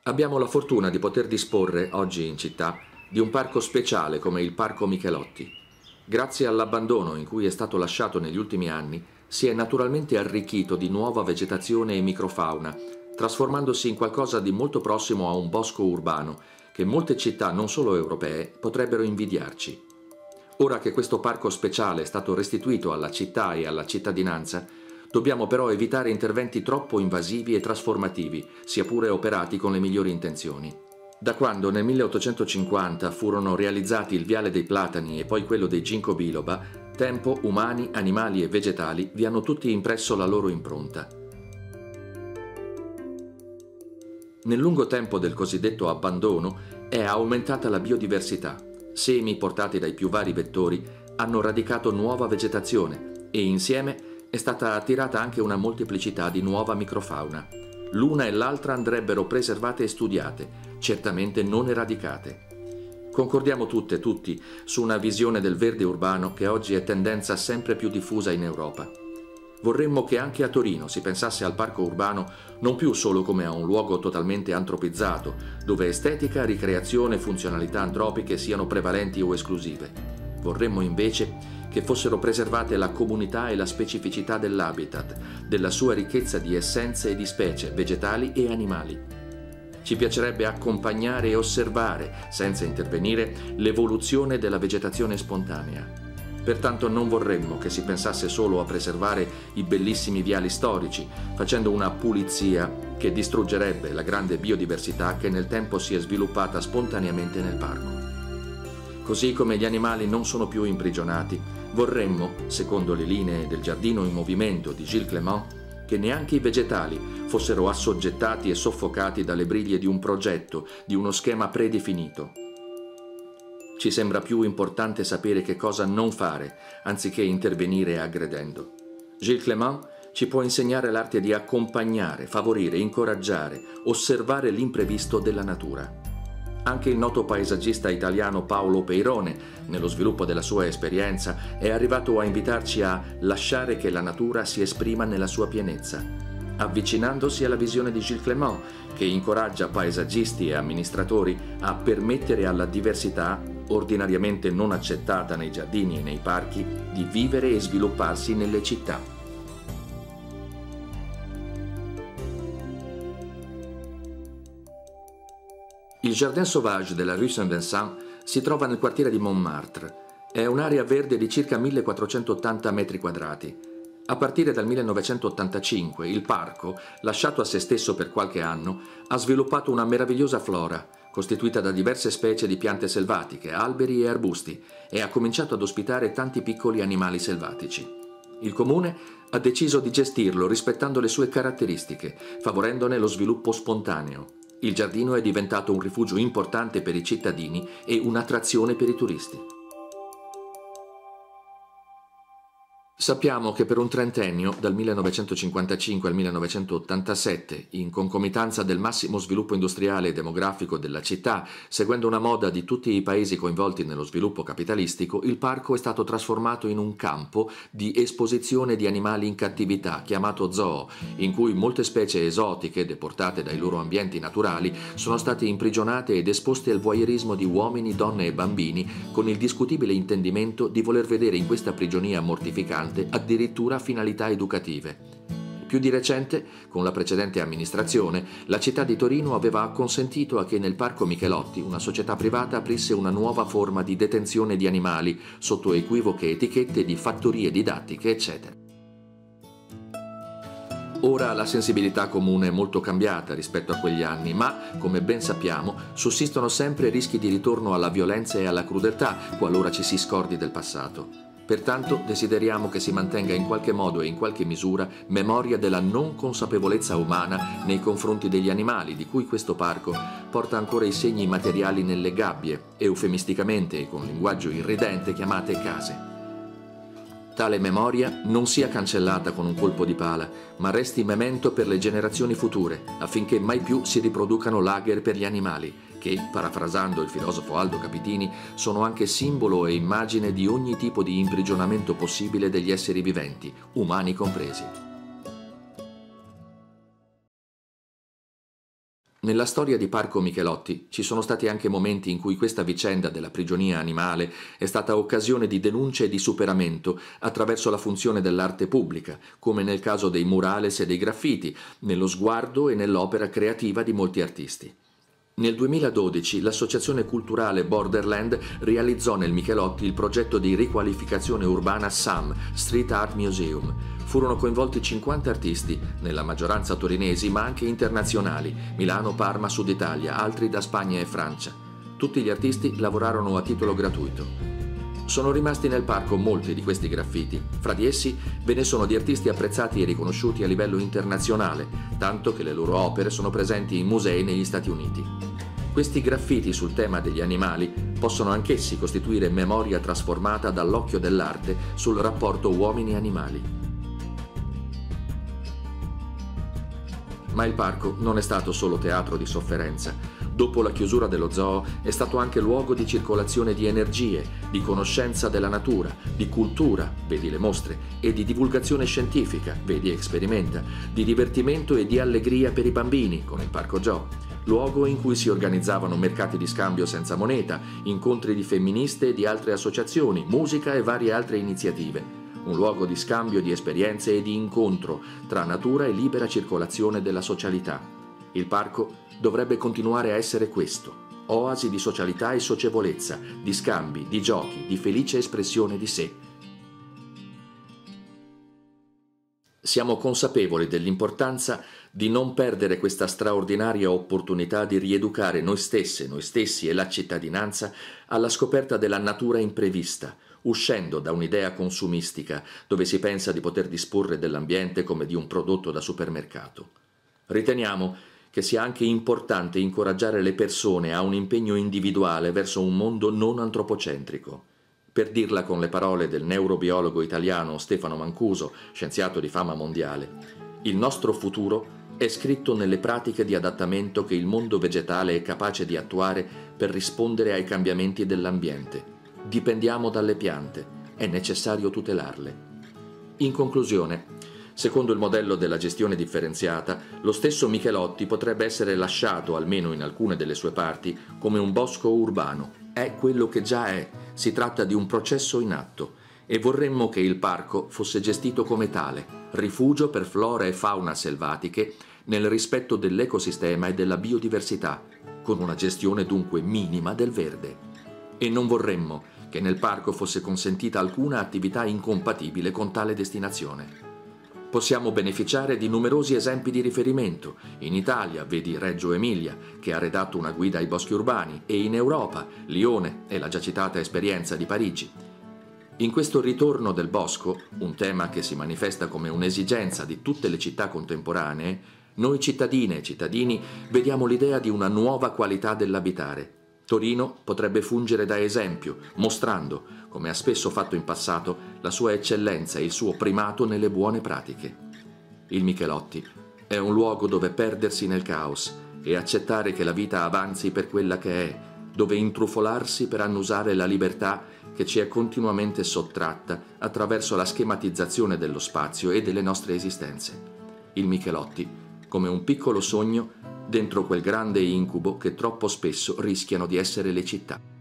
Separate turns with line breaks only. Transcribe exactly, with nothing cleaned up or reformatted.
Abbiamo la fortuna di poter disporre, oggi in città, di un parco speciale come il Parco Michelotti. Grazie all'abbandono in cui è stato lasciato negli ultimi anni, si è naturalmente arricchito di nuova vegetazione e microfauna, trasformandosi in qualcosa di molto prossimo a un bosco urbano, che molte città, non solo europee, potrebbero invidiarci. Ora che questo parco speciale è stato restituito alla città e alla cittadinanza, dobbiamo però evitare interventi troppo invasivi e trasformativi, sia pure operati con le migliori intenzioni. Da quando nel milleottocentocinquanta furono realizzati il Viale dei Platani e poi quello dei Ginkgo biloba, tempo, umani, animali e vegetali vi hanno tutti impresso la loro impronta. Nel lungo tempo del cosiddetto abbandono è aumentata la biodiversità. Semi portati dai più vari vettori hanno radicato nuova vegetazione e insieme è stata attirata anche una molteplicità di nuova microfauna. L'una e l'altra andrebbero preservate e studiate, certamente non eradicate. Concordiamo tutte e tutti su una visione del verde urbano che oggi è tendenza sempre più diffusa in Europa. Vorremmo che anche a Torino si pensasse al parco urbano non più solo come a un luogo totalmente antropizzato, dove estetica, ricreazione e funzionalità antropiche siano prevalenti o esclusive. Vorremmo invece che fossero preservate la comunità e la specificità dell'habitat, della sua ricchezza di essenze e di specie vegetali e animali. Ci piacerebbe accompagnare e osservare, senza intervenire, l'evoluzione della vegetazione spontanea. Pertanto non vorremmo che si pensasse solo a preservare i bellissimi viali storici, facendo una pulizia che distruggerebbe la grande biodiversità che nel tempo si è sviluppata spontaneamente nel parco. Così come gli animali non sono più imprigionati, vorremmo, secondo le linee del Giardino in Movimento di Gilles Clément, che neanche i vegetali fossero assoggettati e soffocati dalle briglie di un progetto, di uno schema predefinito. Ci sembra più importante sapere che cosa non fare, anziché intervenire aggredendo. Gilles Clément ci può insegnare l'arte di accompagnare, favorire, incoraggiare, osservare l'imprevisto della natura. Anche il noto paesaggista italiano Paolo Peirone, nello sviluppo della sua esperienza, è arrivato a invitarci a lasciare che la natura si esprima nella sua pienezza, avvicinandosi alla visione di Gilles Clément, che incoraggia paesaggisti e amministratori a permettere alla diversità, ordinariamente non accettata nei giardini e nei parchi, di vivere e svilupparsi nelle città. Il Jardin Sauvage della Rue Saint-Vincent si trova nel quartiere di Montmartre. È un'area verde di circa millequattrocentottanta metri quadrati. A partire dal millenovecentottantacinque il parco, lasciato a se stesso per qualche anno, ha sviluppato una meravigliosa flora, costituita da diverse specie di piante selvatiche, alberi e arbusti, e ha cominciato ad ospitare tanti piccoli animali selvatici. Il comune ha deciso di gestirlo rispettando le sue caratteristiche, favorendone lo sviluppo spontaneo. Il giardino è diventato un rifugio importante per i cittadini e un'attrazione per i turisti. Sappiamo che per un trentennio, dal millenovecentocinquantacinque al millenovecentottantasette, in concomitanza del massimo sviluppo industriale e demografico della città, seguendo una moda di tutti i paesi coinvolti nello sviluppo capitalistico, il parco è stato trasformato in un campo di esposizione di animali in cattività, chiamato zoo, in cui molte specie esotiche, deportate dai loro ambienti naturali, sono state imprigionate ed esposte al voyeurismo di uomini, donne e bambini, con il discutibile intendimento di voler vedere in questa prigionia mortificante addirittura finalità educative. Più di recente, con la precedente amministrazione, la città di Torino aveva acconsentito a che nel Parco Michelotti una società privata aprisse una nuova forma di detenzione di animali sotto equivoche etichette di fattorie didattiche, eccetera. Ora la sensibilità comune è molto cambiata rispetto a quegli anni, ma, come ben sappiamo, sussistono sempre rischi di ritorno alla violenza e alla crudeltà qualora ci si scordi del passato. Pertanto desideriamo che si mantenga in qualche modo e in qualche misura memoria della non consapevolezza umana nei confronti degli animali, di cui questo parco porta ancora i segni materiali nelle gabbie, eufemisticamente e con linguaggio irridente chiamate case. Tale memoria non sia cancellata con un colpo di pala, ma resti memento per le generazioni future, affinché mai più si riproducano lager per gli animali, che, parafrasando il filosofo Aldo Capitini, sono anche simbolo e immagine di ogni tipo di imprigionamento possibile degli esseri viventi, umani compresi. Nella storia di Parco Michelotti ci sono stati anche momenti in cui questa vicenda della prigionia animale è stata occasione di denuncia e di superamento attraverso la funzione dell'arte pubblica, come nel caso dei murales e dei graffiti, nello sguardo e nell'opera creativa di molti artisti. Nel duemiladodici l'associazione culturale Borderland realizzò nel Michelotti il progetto di riqualificazione urbana S A M, Street Art Museum. Furono coinvolti cinquanta artisti, nella maggioranza torinesi ma anche internazionali, Milano, Parma, Sud Italia, altri da Spagna e Francia. Tutti gli artisti lavorarono a titolo gratuito. Sono rimasti nel parco molti di questi graffiti. Fra di essi ve ne sono di artisti apprezzati e riconosciuti a livello internazionale, tanto che le loro opere sono presenti in musei negli Stati Uniti. Questi graffiti sul tema degli animali possono anch'essi costituire memoria trasformata dall'occhio dell'arte sul rapporto uomini-animali. Ma il parco non è stato solo teatro di sofferenza. Dopo la chiusura dello zoo è stato anche luogo di circolazione di energie, di conoscenza della natura, di cultura, vedi le mostre, e di divulgazione scientifica, vedi Experimenta, di divertimento e di allegria per i bambini, con il Parco Gio, luogo in cui si organizzavano mercati di scambio senza moneta, incontri di femministe e di altre associazioni, musica e varie altre iniziative. Un luogo di scambio di esperienze e di incontro tra natura e libera circolazione della socialità. Il parco dovrebbe continuare a essere questo, oasi di socialità e socievolezza, di scambi, di giochi, di felice espressione di sé. Siamo consapevoli dell'importanza di non perdere questa straordinaria opportunità di rieducare noi stesse, noi stessi e la cittadinanza alla scoperta della natura imprevista, uscendo da un'idea consumistica dove si pensa di poter disporre dell'ambiente come di un prodotto da supermercato. Riteniamo che sia anche importante incoraggiare le persone a un impegno individuale verso un mondo non antropocentrico. Per dirla con le parole del neurobiologo italiano Stefano Mancuso, scienziato di fama mondiale, il nostro futuro è scritto nelle pratiche di adattamento che il mondo vegetale è capace di attuare per rispondere ai cambiamenti dell'ambiente. Dipendiamo dalle piante, è necessario tutelarle. In conclusione, secondo il modello della gestione differenziata, lo stesso Michelotti potrebbe essere lasciato, almeno in alcune delle sue parti, come un bosco urbano. È quello che già è, si tratta di un processo in atto e vorremmo che il parco fosse gestito come tale, rifugio per flora e fauna selvatiche nel rispetto dell'ecosistema e della biodiversità, con una gestione dunque minima del verde. E non vorremmo che nel parco fosse consentita alcuna attività incompatibile con tale destinazione. Possiamo beneficiare di numerosi esempi di riferimento. In Italia, vedi Reggio Emilia, che ha redatto una guida ai boschi urbani, e in Europa, Lione e la già citata esperienza di Parigi. In questo ritorno del bosco, un tema che si manifesta come un'esigenza di tutte le città contemporanee, noi cittadine e cittadini vediamo l'idea di una nuova qualità dell'abitare. Torino potrebbe fungere da esempio, mostrando, come ha spesso fatto in passato, la sua eccellenza e il suo primato nelle buone pratiche. Il Michelotti è un luogo dove perdersi nel caos e accettare che la vita avanzi per quella che è, dove intrufolarsi per annusare la libertà che ci è continuamente sottratta attraverso la schematizzazione dello spazio e delle nostre esistenze. Il Michelotti, come un piccolo sogno, dentro quel grande incubo che troppo spesso rischiano di essere le città.